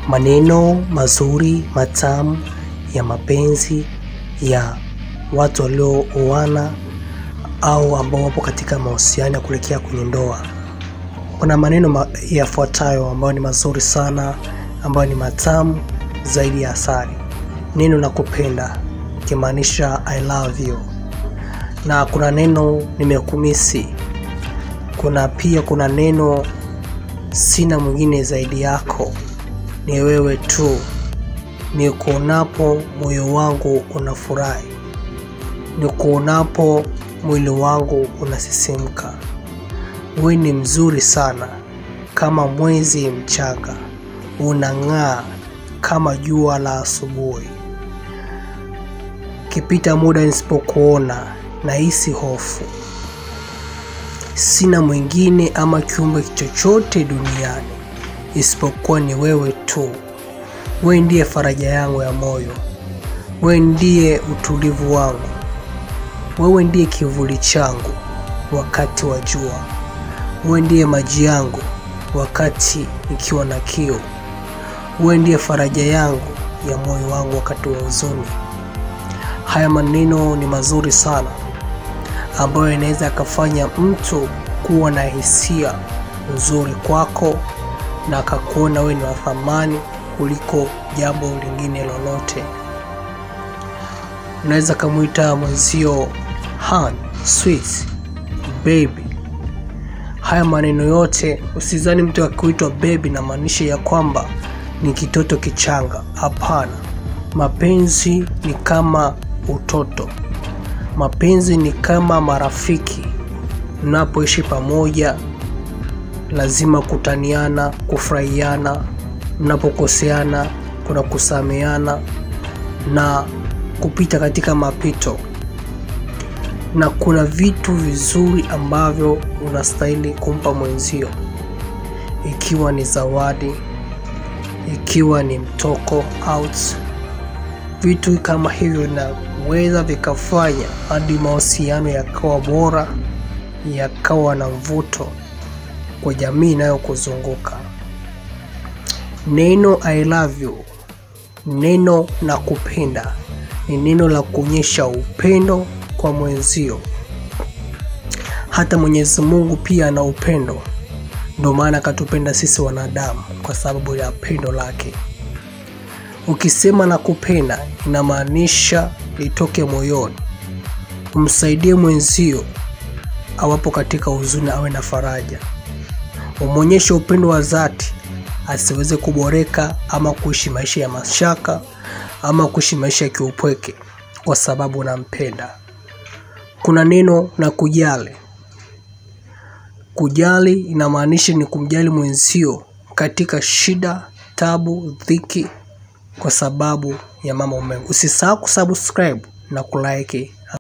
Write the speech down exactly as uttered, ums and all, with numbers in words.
maneno mazuri matamu ya mapenzi ya watu waliooana au ambao wapo katika mahusiano ya kuelekea kwenye ndoa. Kuna maneno ma yafuatayo ambayo ni mazuri sana, ambayo ni matamu zaidi ya asali. Neno la kupenda, kimaanisha I love you. Na kuna neno nimekumisi. Kuna pia kuna neno sina mwingine zaidi yako, ni wewe tu. Nikuonapo moyo wangu unafurahi, nikuonapo mwili wangu unasisimka. Wewe ni mzuri sana kama mwezi mchanga, unang'aa kama jua la asubuhi. Kipita muda nisipokuona nahisi hofu. Sina mwingine ama kiumbe chochote duniani isipokuwa ni wewe tu. Wewe ndiye faraja yangu ya moyo. Wewe ndiye utulivu wangu. Wewe ndiye kivuli changu wakati wa jua. Wewe ndiye maji yangu wakati nikiwa na kiu. Wewe ndiye faraja yangu ya moyo wangu wakati wa huzuni. Haya maneno ni mazuri sana, ambayo yanaweza kufanya mtu kuwa na hisia nzuri kwako na akakuona wewe ni wa thamani kuliko jambo lingine lolote. Unaweza kumuita mwenzio Han, sweet, baby. Haya maneno yote, usizani mtu akiitwa baby na maanisha ya kwamba ni kitoto kichanga. Hapana. Mapenzi ni kama utoto. Mapenzi ni kama marafiki. Mnapoishi pamoja lazima kutaniana, kufurahiana. Mnapokoseana kuna kusameheana na kupita katika mapito. Na kuna vitu vizuri ambavyo unastahili kumpa mwenzio, ikiwa ni zawadi, ikiwa ni mtoko out. Vitu kama hivyo vinaweza vikafanya hadi mahusiano yakawa bora, yakawa na mvuto kwa jamii inayokuzunguka. Neno I love you, neno la kupenda, ni neno la kuonyesha upendo kwa mwenzio. Hata Mwenyezi Mungu pia ana upendo. Ndio maana akatupenda sisi wanadamu, kwa sababu ya pendo lake. Ukisema na kupenda, inamaanisha litoke moyoni. Umsaidie mwenzio awapo katika huzuni, awe na faraja. Umuonyeshe upendo wa dhati, asiweze kuboreka ama kuishi maisha ya mashaka ama kuishi maisha ya kiupweke, kwa sababu unampenda. Kuna neno la kujali. Kujali inamaanisha ni kumjali mwenzio katika shida, tabu, dhiki, kwa sababu ya mambo mengi. Usisahau kusubscribe na kulike